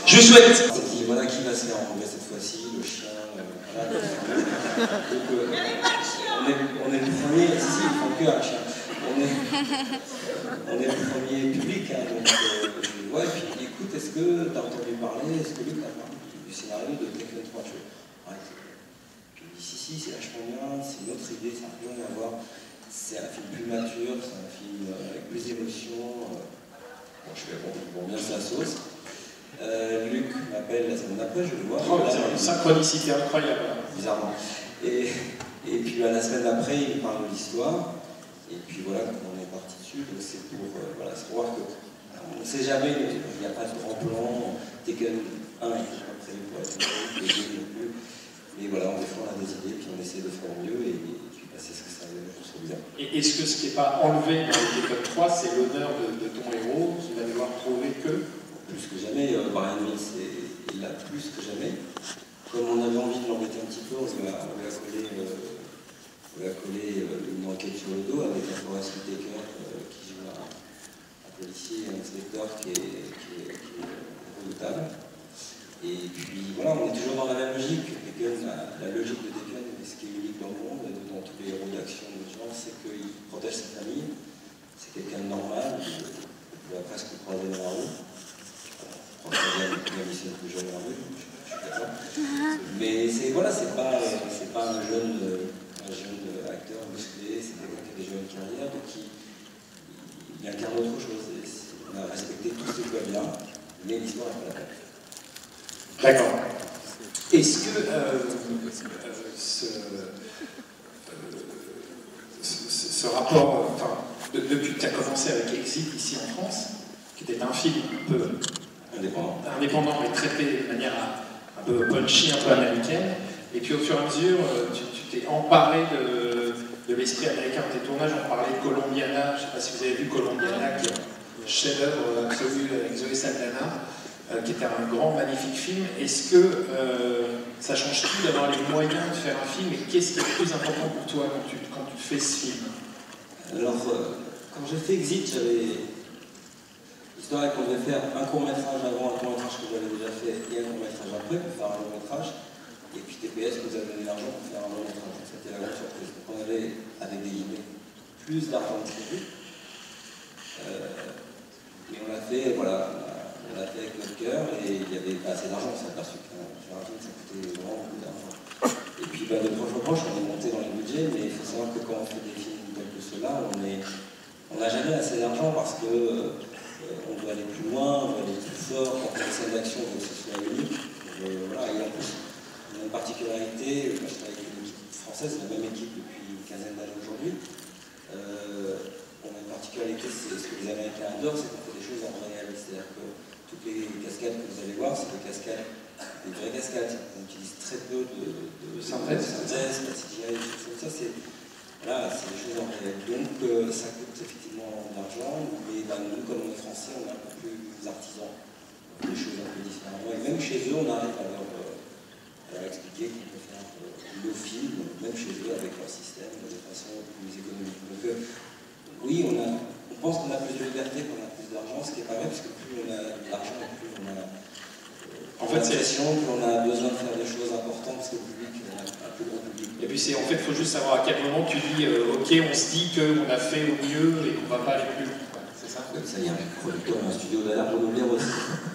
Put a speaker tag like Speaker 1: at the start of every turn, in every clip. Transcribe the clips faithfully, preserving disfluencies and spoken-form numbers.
Speaker 1: Je vous souhaite.
Speaker 2: Qui, voilà qui va se faire enlever cette fois-ci, le chien. Euh, voilà. Donc, euh, on, est, on est le premier, si, si, il faut que un chien. On est, on est le premier public. Hein, donc, euh, ouais, puis écoute, est-ce que tu as entendu parler, est-ce que Luc a parlé du scénario de Tekken trois? Ouais, puis si, si, c'est vachement bien, c'est une autre idée, ça n'a rien à voir. C'est un film plus mature, c'est un film avec plus d'émotion. Euh, bon, je fais bon, bon bien c'est la sauce. Euh, Luc m'appelle la semaine d'après, je le vois.
Speaker 1: Oh, c'est une synchronicité incroyable.
Speaker 2: Bizarrement. Et, et puis bah, la semaine d'après, il me parle de l'histoire. Et puis voilà, on est parti dessus. Donc c'est pour, euh, voilà, pour voir que on ne sait jamais, il n'y a pas de grand plan. Tekken un, il n'est pas prévu pour être les deux non plus. Mais voilà, des fois on a des idées, puis on essaie de faire mieux. Et, et puis bah, c'est ce que ça veut dire, je trouve bien.
Speaker 1: Et est-ce que ce qui n'est pas enlevé dans le Tekken trois, c'est l'honneur de, de ton héros qui va devoir prouver que
Speaker 2: plus que jamais, euh, Brian Mills, il l'a plus que jamais. Comme on avait envie de l'embêter un petit peu, on lui a, on lui a collé, euh, on lui a collé euh, une enquête sur le dos avec un Forest Whitaker euh, qui joue un, un policier, un inspecteur qui est, qui est, qui est redoutable. Et puis voilà, on est toujours dans la même logique. Tekken, la, la logique de Tekken, ce qui est unique dans le monde, et dans tous les héros d'action de genre, c'est qu'il protège sa famille. C'est quelqu'un de normal, on va presque le croiser dans la rue. Même si c'est plus jeune en rue, je suis d'accord. Mais c'est voilà, c'est pas, c'est pas un jeune, un jeune acteur musclé, c'est quelqu'un qui a déjà une carrière, donc il, il incarne autre chose. Et on a respecté tout ce qui va bien, mais l'histoire n'est pas la peine.
Speaker 1: D'accord. Est-ce que euh, ce, ce, ce rapport, enfin, de, depuis que tu as commencé avec Exit ici en France, qui était un film un peu
Speaker 2: indépendant,
Speaker 1: indépendant mais traité de manière un, un peu punchy, un peu américaine, et puis au fur et à mesure, tu t'es emparé de, de l'esprit américain de tes tournages. On parlait de Colombiana, je ne sais pas si vous avez vu Colombiana, qui est un chef-d'œuvre absolu avec Zoé Saldana, euh, qui était un grand, magnifique film. Est-ce que euh, ça change tout d'avoir les moyens de faire un film, et qu'est-ce qui est le plus important pour toi quand tu, quand tu fais ce film?
Speaker 2: Alors, euh, quand j'ai fait Exit, j'avais l'histoire qu'on devait faire un court-métrage avant, un court-métrage que j'avais déjà fait, et un court-métrage après pour faire un long-métrage. Et puis T P S nous a donné l'argent pour faire un long-métrage. C'était la grande surprise. Donc on avait, avec des guillemets, plus d'argent que prévu. Euh, mais on l'a fait, voilà, on l'a fait avec notre cœur, et il n'y avait pas assez d'argent. On s'est aperçu que sur un film, ça coûtait vraiment beaucoup d'argent. Et puis bah, de proche en proche, on est monté dans les budgets, mais il faut savoir que quand on fait des films tels que ceux-là, on est, on n'a jamais assez d'argent parce que euh, on doit aller plus loin, on doit aller plus fort. Quand on fait des scènes d'action, on veut que ce soit unique. Euh, voilà, et en plus, on a une particularité, moi je travaille avec une équipe française, la même équipe depuis une quinzaine d'années aujourd'hui. Euh, on a une particularité, c'est ce que les Américains adorent, c'est qu'on fait des choses en réel. C'est-à-dire que toutes les cascades que vous allez voir, c'est des cascades, des vraies cascades. On utilise très peu de, de, de synthèse, de C G I, des choses comme ça. C'est voilà, des choses en réel. Donc euh, ça coûte effectivement de l'argent, mais ben, nous, comme on est français, on est un peu plus artisans, des choses un peu différemment. Et même chez eux, on arrive à leur, euh, à leur expliquer qu'on peut faire euh, nos films, même chez eux, avec leur système, de façon plus économique. Donc euh, oui, on, a, on pense qu'on a plus de liberté, qu'on a plus d'argent, ce qui n'est pas vrai, parce que plus on a de l'argent, plus on a euh, en fait, l'impression qu'on a besoin de faire des choses importantes, parce que le public, on a un plus grand public.
Speaker 1: Et puis c'est en fait, il faut juste savoir à quel moment tu dis euh, ok, on se dit qu'on a fait au mieux et qu'on ne va pas aller plus loin. C'est ça?
Speaker 2: Oui, ça y est, un producteur, un studio d'ailleurs pour nous dire aussi.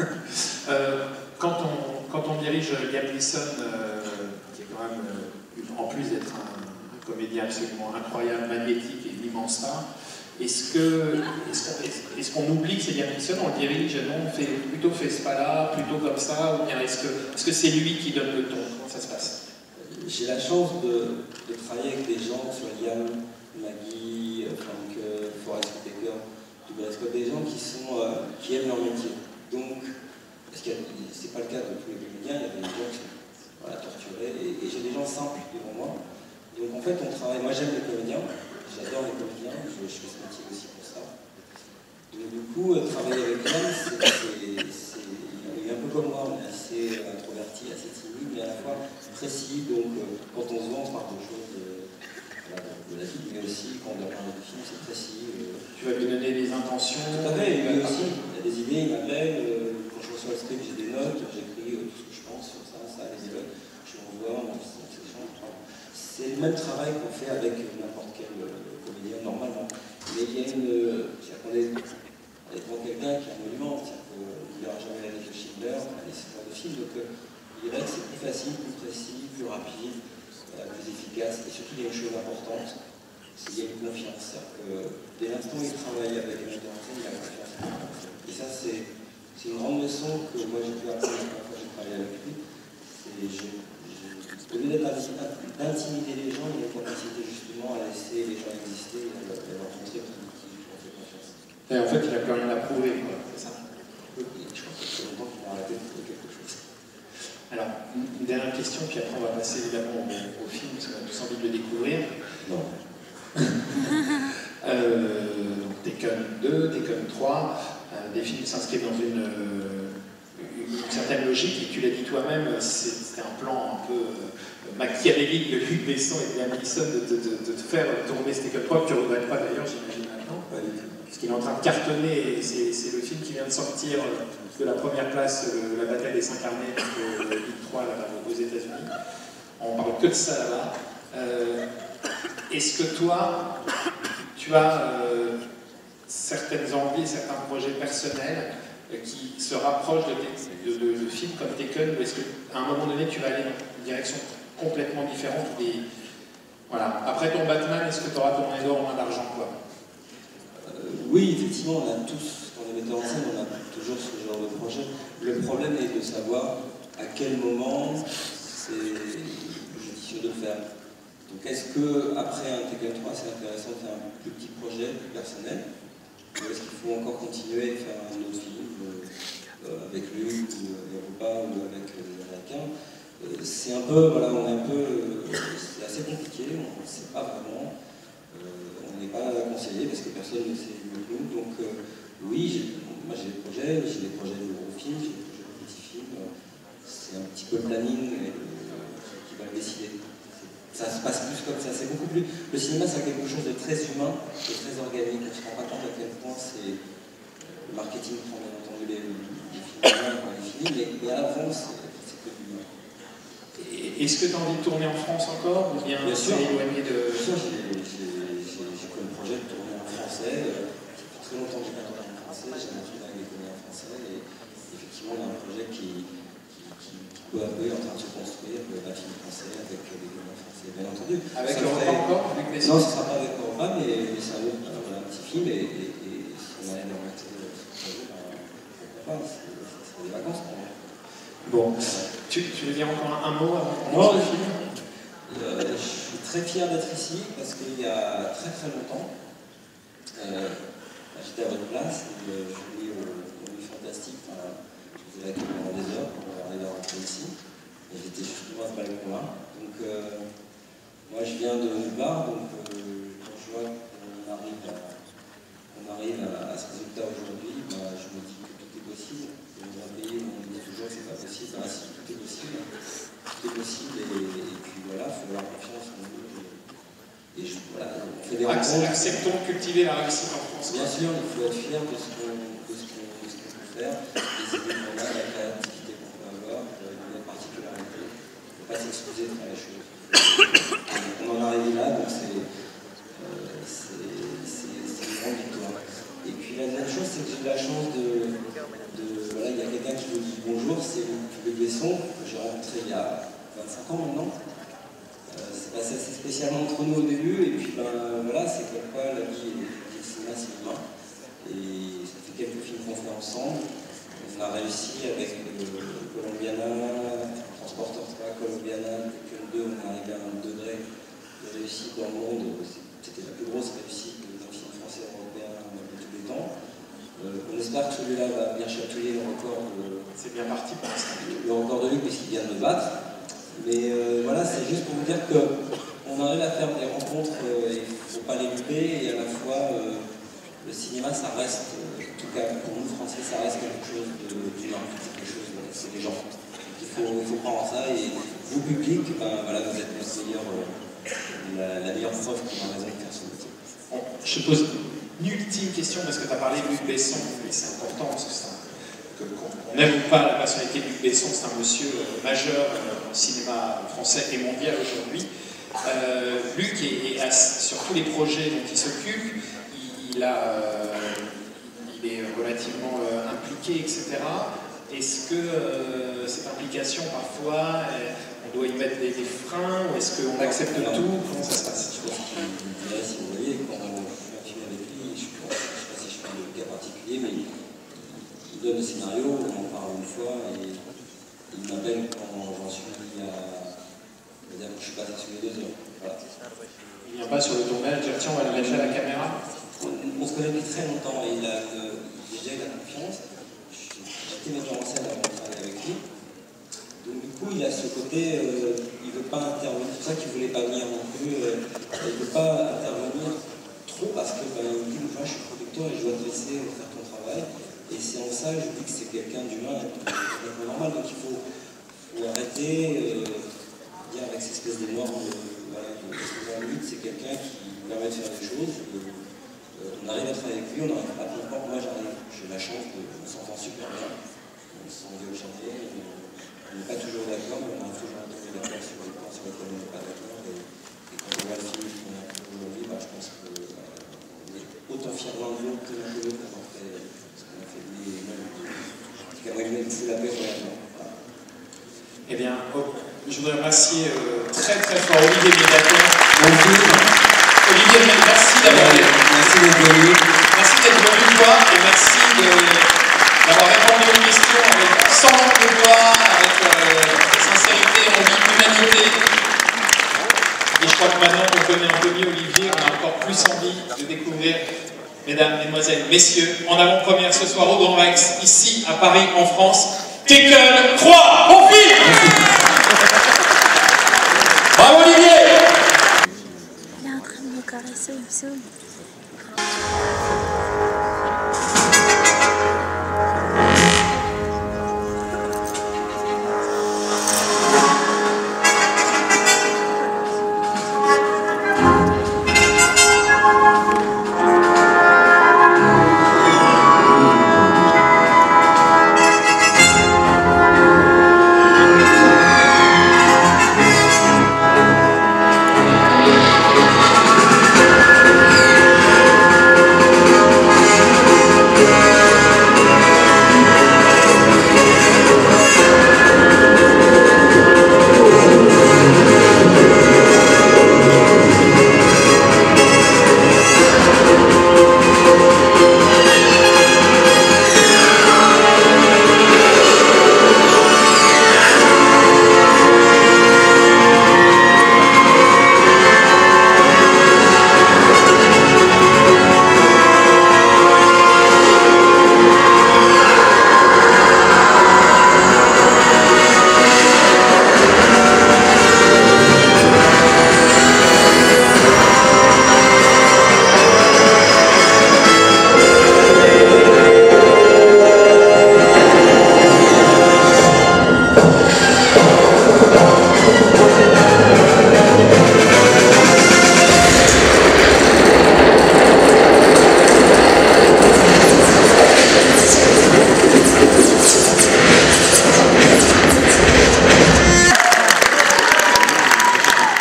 Speaker 1: euh, quand, on, quand on dirige Liam Neeson, euh, qui est quand même, euh, en plus d'être un, un comédien absolument incroyable, magnétique et immense star, est-ce qu'on est est qu'on oublie que c'est Liam Neeson, on le dirige, non, on fait plutôt fait ce pas-là, plutôt comme ça, ou bien est-ce que est-ce que c'est lui qui donne le ton? Comment ça se passe?
Speaker 2: J'ai la chance de, de travailler avec des gens sur Liam, Maggie, Frank, Forest Whitaker, des gens qui, sont, euh, qui aiment leur métier. Donc, parce que c'est pas le cas de tous les comédiens, il y a des gens qui sont voilà, torturés, et, et j'ai des gens simples devant moi. Donc en fait, on travaille. Moi, j'aime les comédiens, j'adore les comédiens, je, je fais ce métier aussi pour ça. Donc du coup, euh, travailler avec Liam, c'est il est un peu comme moi, on est assez introverti, assez timide, mais à la fois précis. Donc euh, quand on se voit, on se parle de choses de, voilà, de la vie, mais aussi quand on doit parler de film, c'est précis. Euh,
Speaker 1: tu vas lui donner des intentions?
Speaker 2: Tout à fait, lui aussi, il a des idées, il m'appelle, euh, quand je reçois le script, j'ai des notes, je même travail qu'on fait avec n'importe quel euh, comédien normalement. Mais il y a une... C'est-à-dire qu'on est, on est devant quelqu'un qui est un monument, c'est-à-dire qu'il n'aura jamais la vie de Schindler, ce genre de film, donc euh, il dirait que c'est plus facile, plus précis, plus rapide, euh, plus efficace, et surtout il y a une chose importante, c'est qu'il y a une confiance. C'est-à-dire que dès l'instant où il travaille avec un metteur en scène, il a confiance. Et ça, c'est une grande leçon que moi j'ai pu apprendre quand j'ai travaillé avec lui. Au lieu d'intimider les gens, il y a une capacité justement à laisser les gens exister et à leur montrer qu'ils ont fait confiance.
Speaker 1: Et en fait, il n'a plus rien à prouver, c'est ça?
Speaker 2: Oui, je pense que c'est longtemps qu'il a arrêté de prouver quelque chose.
Speaker 1: Alors, une dernière question, puis après on va passer évidemment au, au film, parce qu'on a tous envie de le découvrir.
Speaker 2: Non.
Speaker 1: euh, Taken deux, Taken trois, euh, des films qui s'inscrivent dans une, euh, une certaine logique, et tu l'as dit toi-même, c'était un plan un peu euh, machiavélique de Luc Besson et de Liam Neeson de, de, de, de te faire tourner Taken trois, que tu ne regrettes pas d'ailleurs, j'imagine maintenant.
Speaker 2: Pas du tout.
Speaker 1: Parce qu'il est en train de cartonner, et c'est le film qui vient de sortir de la première place, euh, La bataille des cinq armées, au Big trois là, aux États-Unis. On parle que de ça là-bas. Euh, Est-ce que toi, tu as euh, certaines envies, certains projets personnels euh, qui se rapprochent de, de, de, de films comme Taken, ou est-ce qu'à un moment donné, tu vas aller dans une direction complètement différente des... Voilà. Après ton Batman, est-ce que tu auras ton d'or moins d'argent, quoi?
Speaker 2: euh, Oui, effectivement, on a tous, quand on est metteur en scène, on a toujours ce genre de projet. Le problème est de savoir à quel moment c'est judicieux de le faire. Donc est-ce qu'après un Taken trois, c'est intéressant de faire un plus petit projet, plus personnel, ou est-ce qu'il faut encore continuer et faire un autre film euh, avec Luc, ou Europa, ou avec euh, les Américains? euh, C'est un peu, voilà, on est un peu, euh, c'est assez compliqué, on ne sait pas vraiment, euh, on n'est pas conseillé parce que personne ne sait mieux que nous. Donc euh, oui, moi j'ai des projets, j'ai des projets de gros films, j'ai des projets de petits films, c'est un petit peu le planning euh, qui va le décider. Ça se passe plus comme ça, c'est beaucoup plus... Le cinéma, c'est quelque chose de très humain, de très organique. On ne se rend pas compte à quel point c'est... Le marketing prend bien entendu les, les films quand les films, mais, mais avant, c'est que du humain.
Speaker 1: Est-ce que tu as envie de tourner en France encore, ou bien, bien sûr éloigné de...
Speaker 2: Bien sûr, j'ai comme projet de tourner en français. Ça fait très longtemps que j'ai pas tourné en français, j'ai l'habitude avec les comédiens français, et effectivement, on a un projet qui, qui, qui, qui peu à peu est en train de se construire, un film français avec des comédiens français. Bien entendu.
Speaker 1: Avec Europa encore, avec les...
Speaker 2: Non, ce ne sera pas avec Europa, mais, mais c'est un, un petit film, et, et, et si on a rien à remonter ce projet, pourquoi pas, c'est des vacances pour moi.
Speaker 1: Bon, tu, tu veux dire encore un, un mot avant qu'on
Speaker 2: commence
Speaker 1: le film?
Speaker 2: euh, Je suis très fier d'être ici, parce qu'il y a très très longtemps, euh, j'étais à votre place, et euh, je jouais au, au Nuit Fantastique, enfin, je faisais la queue pendant des heures pour arriver à rentrer ici, et j'étais justement à ce balcon-là. Donc, euh, moi, je viens de nulle part, donc euh, quand je vois qu'on arrive, à, on arrive à, à ce résultat aujourd'hui, bah, je me dis que tout est possible. Dans un pays où on dit toujours que c'est pas possible, bah, si tout est possible, tout est possible, et, et puis voilà, il faut avoir confiance en nous. Et, et je, voilà, on fait des rencontres.
Speaker 1: Acceptons de cultiver la réussite en France.
Speaker 2: Bien sûr, il faut être fier de ce qu'on qu qu peut faire, des idées qu'on a, la créativité qu'on peut avoir, notre particularité. Il ne faut pas s'excuser de faire les choses. On en arrive là, donc c'est euh, une grande victoire. Et puis la deuxième chose, c'est que j'ai eu la chance de, de... Voilà, il y a quelqu'un qui me dit bonjour, c'est Luc Besson, que j'ai rencontré il y a vingt-cinq ans maintenant. Euh, c'est passé assez spécialement entre nous au début, et puis ben voilà, c'est comme quoi la vie et le cinéma, c'est humain. Et ça fait quelques films qu'on fait ensemble. On a réussi avec euh, Colombiana, Transporteur trois, Colombiana, Taken deux, on est arrivé à un degré de réussite dans le monde. C'était la plus grosse réussite d'un film français européen de tous les temps. Euh, on espère que celui-là va venir chatouiller le record de...
Speaker 1: C'est bien parti pour l'instant.
Speaker 2: Le record de Luc, puisqu'il vient de le battre. Mais euh, voilà, c'est juste pour vous dire qu'on arrive à faire des rencontres, euh, et il ne faut pas les louper, et à la fois, euh, le cinéma, ça reste, euh, en tout cas pour nous Français, ça reste quelque chose d'humain, c'est quelque chose, c'est des gens. Il faut, il faut prendre ça, et vous, public, ben, voilà, vous êtes notre meilleur, euh, la, la meilleure preuve qu'on a raison de faire ce métier.
Speaker 1: Bon, je te pose une ultime question, parce que tu as parlé de Luc Besson, et c'est important, parce que c'est un... qu'on n'aime ou pas la personnalité de Luc Besson, c'est un monsieur euh, majeur euh, dans le cinéma français et mondial aujourd'hui. Euh, Luc est, est à, sur tous les projets dont il s'occupe, il, il, a, euh, il est relativement euh, impliqué, et cetera. Est-ce que euh, cette implication, parfois, euh, on doit y mettre des, des freins, ou est-ce qu'on accepte
Speaker 2: Alors,
Speaker 1: tout? Comment ça se passe?
Speaker 2: Je pense qu'il me si vous voyez, quand on fait un film avec lui, je ne sais pas si je fais le cas particulier, mais il donne le scénario, on en parle une fois, et il m'appelle quand j'en suis à... C'est-à-dire que je suis passé sur les deux heures. Voilà.
Speaker 1: Il ne vient pas sur le tournage, dire tiens, on va le mettre à la caméra.
Speaker 2: On, on se connaît depuis très longtemps, et il a une, déjà eu la confiance. J'étais metteur en scène avant de travailler avec lui. Donc du coup, il a ce côté, euh, il ne veut pas intervenir, c'est pour ça qu'il ne voulait pas venir non plus, euh, il ne veut pas intervenir trop parce que ben, il me dit, moi je suis producteur et je dois te laisser faire ton travail. Et c'est en ça, je dis que c'est quelqu'un d'humain et complètement normal, donc il faut, faut arrêter, euh, dire avec cette espèce de normes, euh, voilà, parce que dans le but, c'est quelqu'un qui permet de faire des choses. Euh, euh, on arrive à travailler avec lui, on n'arrive pas à comprendre, moi j'arrive, j'ai la chance de s'entendre super bien. On s'en vient au chantier, on n'est pas toujours d'accord, mais on arrive toujours à trouver d'accord sur les points sur lesquels on n'est pas d'accord. Et, et quand on voit le film qu'on a fait aujourd'hui, bah, je pense qu'on euh, est autant fiers l'un de l'autre que l'un de l'autre d'avoir fait ce qu'on a fait lui et même. En tout cas, moi, je me fous la paix vraiment. Voilà.
Speaker 1: Eh bien, oh, je voudrais remercier euh, très très fort Olivier Médaton. Olivier, merci d'avoir été.
Speaker 2: Merci d'être venu.
Speaker 1: Merci d'être venu, toi, et merci d'avoir répondu aux questions avec sans langue de bois, avec euh, sincérité, envie, humanité. Et je crois que maintenant qu'on connaît un peu mieux Olivier, on a encore plus envie de découvrir, mesdames, mesdemoiselles, messieurs, en avant-première ce soir au Grand Rex, ici à Paris, en France, Taken trois, bon film. Bravo Olivier.
Speaker 3: Il est en train de me caresser, il me saoule.